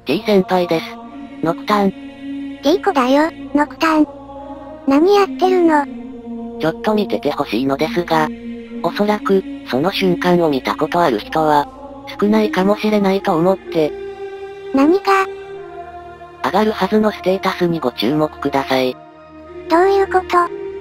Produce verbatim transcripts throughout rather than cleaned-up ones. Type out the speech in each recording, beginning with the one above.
T 先輩です。ノクターン。 T 子だよ、ノクターン。何やってるの？ ちょっと見ててほしいのですが、おそらく、その瞬間を見たことある人は、少ないかもしれないと思って。 何が？ 上がるはずのステータスにご注目ください。 どういうこと？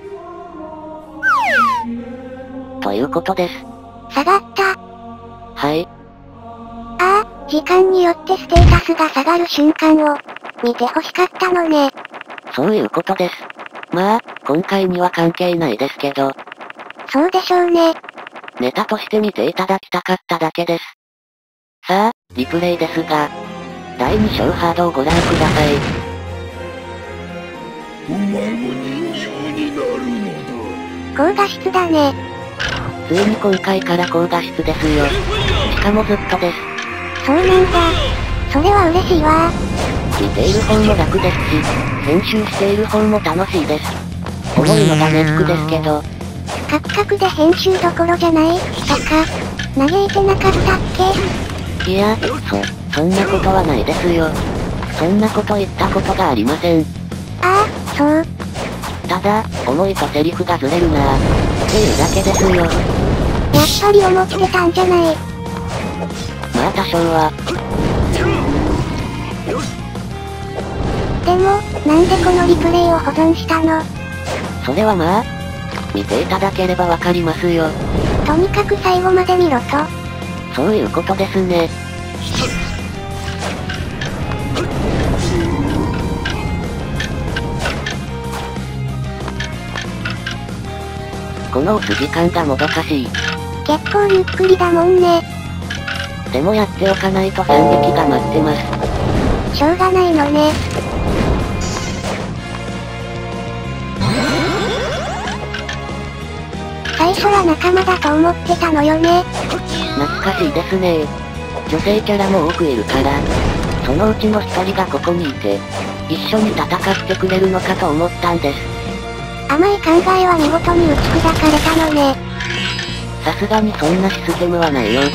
ということです。 下がった。 はい。 ああ、時間によってステータスが下がる瞬間を、見て欲しかったのね。 そういうことです。まあ、今回には関係ないですけど。 そうでしょうね。 ネタとして見ていただきたかっただけです。さあ、リプレイですが、だいに章ハードをご覧ください。 お前も人形になるのだ。 高画質だね。 ついに今回から高画質ですよ。しかもずっとです。 そうなんだ。それは嬉しいわ。 見ている方も楽ですし、編集している方も楽しいです。重いのがネックですけど。 カクカクで編集どころじゃないとか、嘆いてなかったっけ？ いや、そ、そんなことはないですよ。そんなこと言ったことがありません。 ああ、そう。 ただ、思いとセリフがずれるなぁ、っていうだけですよ。 やっぱり思ってたんじゃない。 まあ多少は。 でも、なんでこのリプレイを保存したの？ それはまあ、見ていただければわかりますよ。 とにかく最後まで見ろと。 そういうことですね。この押す時間がもどかしい。 結構ゆっくりだもんね。 でもやっておかないと惨劇が待ってます。 しょうがないのね。最初は仲間だと思ってたのよね。 懐かしいですね。女性キャラも多くいるから、そのうちの一人がここにいて、一緒に戦ってくれるのかと思ったんです。 甘い考えは見事に打ち砕かれたのね。 さすがにそんなシステムはないようです。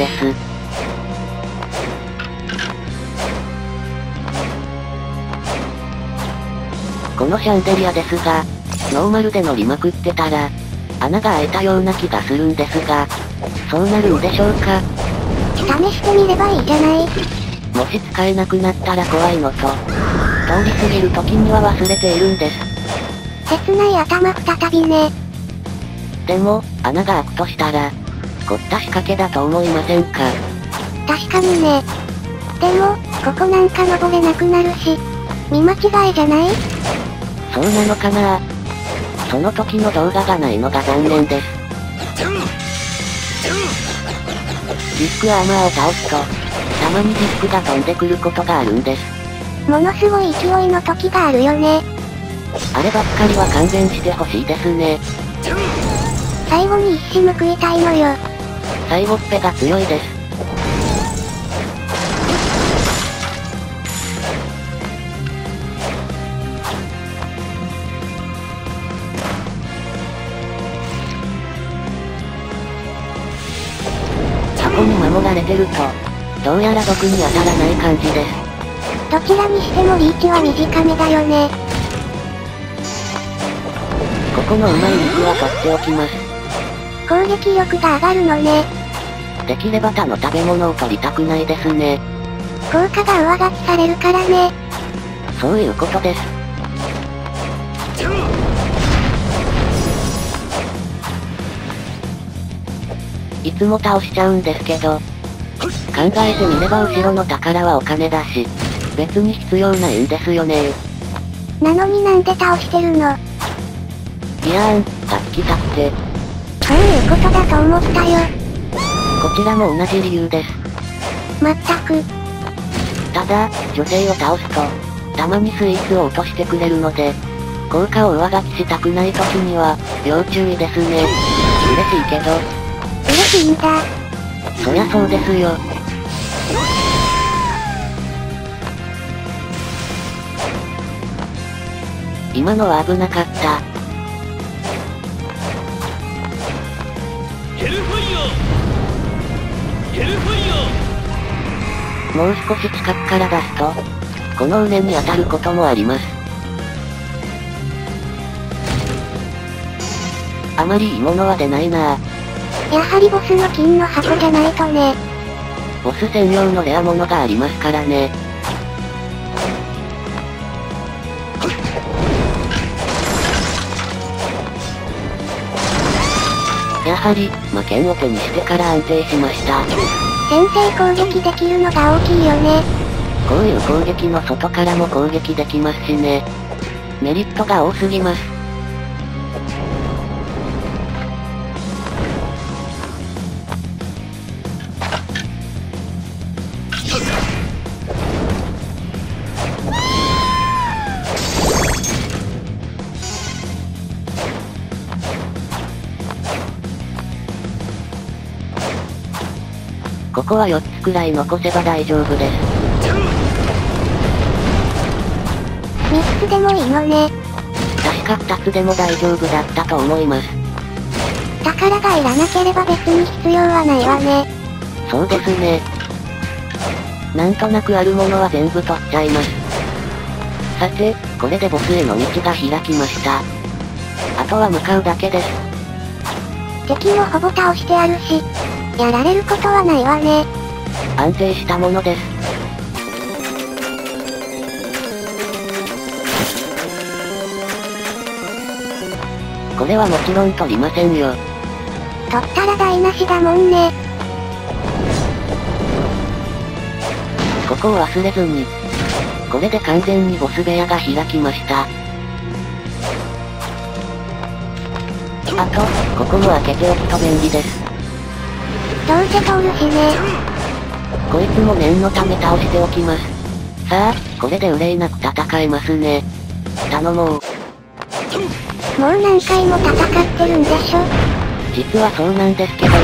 このシャンデリアですが、ノーマルで乗りまくってたら、穴が開いたような気がするんですが、そうなるんでしょうか。 試してみればいいじゃない。 もし使えなくなったら怖いのと、通り過ぎる時には忘れているんです。 切ない頭再びね。 でも、穴が開くとしたら、凝った仕掛けだと思いませんか？ 確かにね。でも、ここなんか登れなくなるし、見間違いじゃない？ そうなのかな？その時の動画がないのが残念です。ディスクアーマーを倒すと、たまにディスクが飛んでくることがあるんです。 ものすごい勢いの時があるよね。 あればっかりは勘弁してほしいですね。 最後に一矢報いたいのよ。 最後っぺが強いです。箱に守られてると、どうやら毒に当たらない感じです。 どちらにしてもリーチは短めだよね。 ここのうまい肉は取っておきます。 攻撃力が上がるのね。 できれば他の食べ物を取りたくないですね。 効果が上書きされるからね。 そういうことです。いつも倒しちゃうんですけど、考えてみれば後ろの宝はお金だし、別に必要ないんですよね。 なのになんで倒してるの？ いやーん、が聞きたくて。 そういうことだと思ったよ。 こちらも同じ理由です。 まったく。 ただ、女性を倒すと、たまにスイーツを落としてくれるので、効果を上書きしたくない時には、要注意ですね。嬉しいけど。 嬉しいんだ。 そりゃそうですよ。今のは危なかった。 もう少し近くから出すと、この畝に当たることもあります。あまりいいものは出ないなぁ。 やはりボスの金の箱じゃないとね。 ボス専用のレアものがありますからね。やはり、魔剣を手にしてから安定しました。 先制攻撃できるのが大きいよね。 こういう攻撃の外からも攻撃できますしね。メリットが多すぎます。ここはよっつくらい残せば大丈夫です。 みっつでもいいのね。 確かふたつでも大丈夫だったと思います。 宝がいらなければ別に必要はないわね。 そうですね。なんとなくあるものは全部取っちゃいます。さて、これでボスへの道が開きました。あとは向かうだけです。 敵もほぼ倒してあるし、やられることはないわね。 安定したものです。これはもちろん取りませんよ。 取ったら台無しだもんね。 ここを忘れずに。これで完全にボス部屋が開きました。あと、ここも開けておくと便利です。 どうせ通るしね。 こいつも念のため倒しておきます。さあ、これで憂いなく戦えますね。頼もう。 もう何回も戦ってるんでしょ。 実はそうなんですけどね。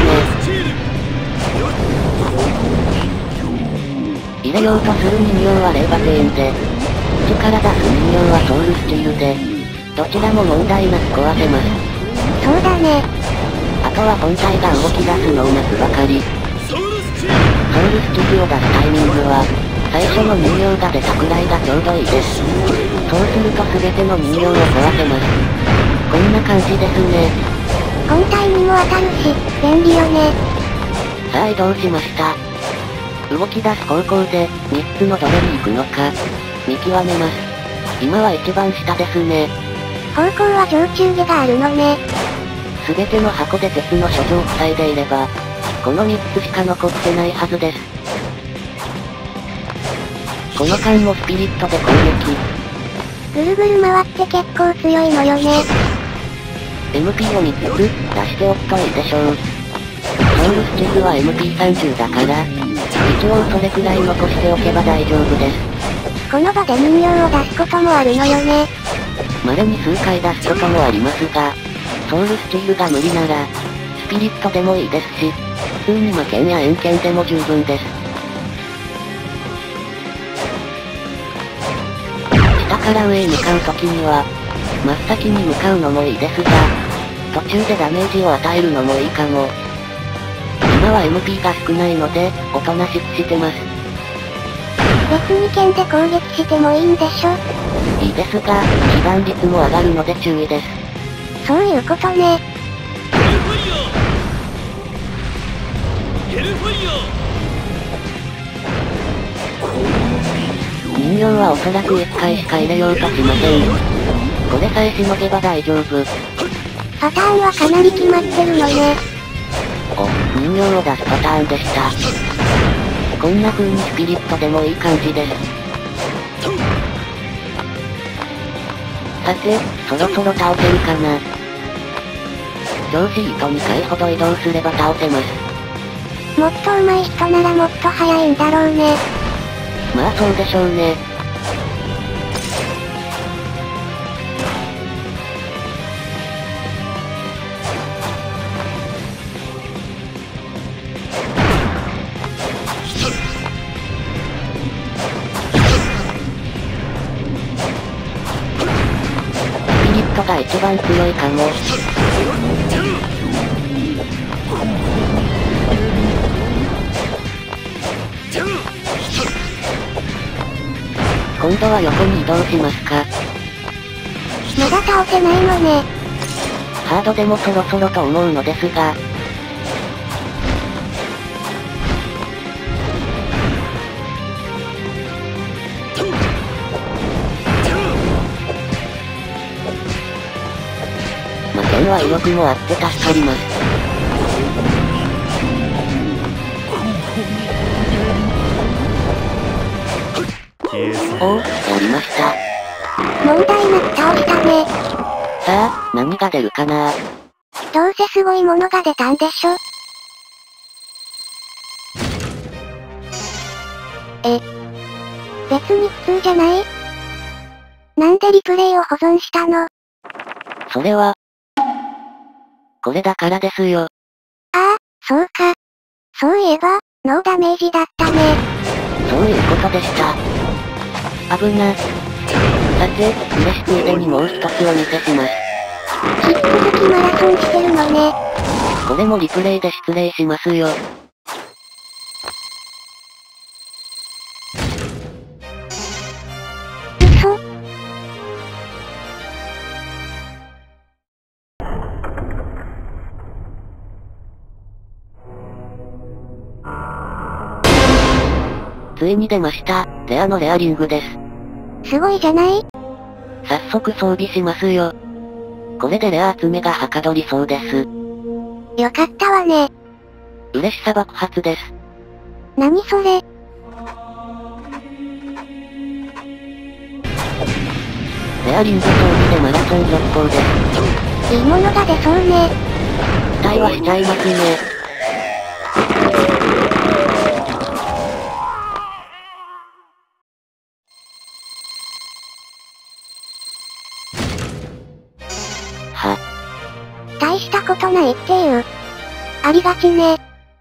入れようとする人形はレーバテーンで、口から出す人形はソウルスチールで、どちらも問題なく壊せます。 そうだね。 あとは本体が動き出すのを待つばかり。ソウルスチールを出すタイミングは、最初の人形が出たくらいがちょうどいいです。そうすると全ての人形を壊せます。こんな感じですね。 本体にも当たるし、便利よね。 さあ移動しました。動き出す方向で、みっつのどれに行くのか、見極めます。今は一番下ですね。 方向は上中下があるのね。 すべての箱で鉄の処女を塞いでいれば、このみっつしか残ってないはずです。この間もスピリットで攻撃。 ぐるぐる回って結構強いのよね。 エムピー をみっつ出しておくといいでしょう。ソウルスチールは エムピーさんじゅう だから、一応それくらい残しておけば大丈夫です。 この場で人形を出すこともあるのよね。 稀に数回出すこともありますが、ソウルスチールが無理なら、スピリットでもいいですし、普通に魔剣や円剣でも十分です。下から上へ向かう時には、真っ先に向かうのもいいですが、途中でダメージを与えるのもいいかも。今は エムピー が少ないので、おとなしくしてます。 別に剣で攻撃してもいいんでしょ。 いいですが、被弾率も上がるので注意です。 そういうことね。 人形はおそらくいっかいしか入れようとしません。これさえしのげば大丈夫。 パターンはかなり決まってるのね。 お、人形を出すパターンでした。こんな風にスピリットでもいい感じです。さて、そろそろ倒せるかな。調子いいとにかいほど移動すれば倒せます。 もっと上手い人ならもっと早いんだろうね。 まあそうでしょうね。スピリットが一番強いかも。 今度は横に移動しますか。 まだ倒せないのね。 ハードでもそろそろと思うのですが。魔剣は威力もあって助かります。おお、やりました。 問題なく倒したね。 さあ、何が出るかな。 どうせすごいものが出たんでしょ。え。別に普通じゃない？なんでリプレイを保存したの？ それは、これだからですよ。 ああ、そうか。そういえば、ノーダメージだったね。 そういうことでした。危な。さて、嬉しく腕にもう一つお見せします。 引き続きマラソンしてるのね。 これもリプレイで失礼しますよ。 嘘。 ついに出ました、レアのレアリングです。 すごいじゃない？ 早速装備しますよ。これでレア集めがはかどりそうです。 よかったわね。 嬉しさ爆発です。 何それ？ レアリング装備でマラソン続行です。 いいものが出そうね。 期待はしちゃいますね。は。 大したことないっていう。ありがちね。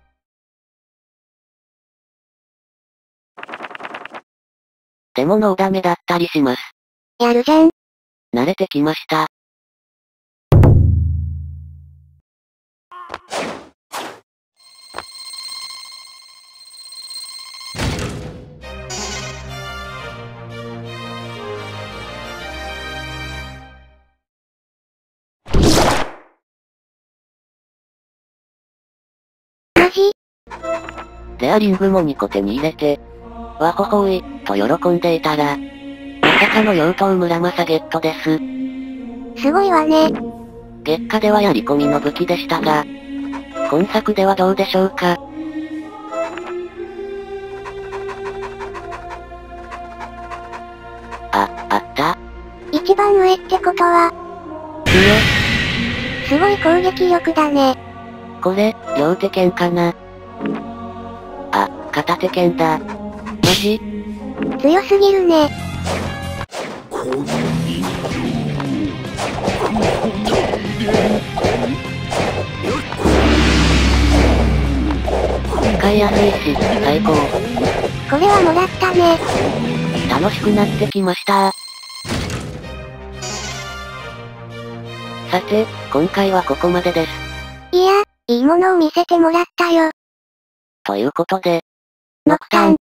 でもノーダメだったりします。 やるじゃん。 慣れてきました。 マジ？ レアリングもにこ手に入れて、わほほい、と喜んでいたら、まさかの妖刀村正ゲットです。 すごいわね。 月下ではやり込みの武器でしたが、今作ではどうでしょうか。あ、あった。 一番上ってことは、 上。 すごい攻撃力だね。 これ、両手剣かな。あ、片手剣だ。マジ？ 強すぎるね。 この人使いやすいし、最高。 これはもらったね。 楽しくなってきました。さて、今回はここまでです。 いや、いいものを見せてもらったよ。 ということで、 ノクタン。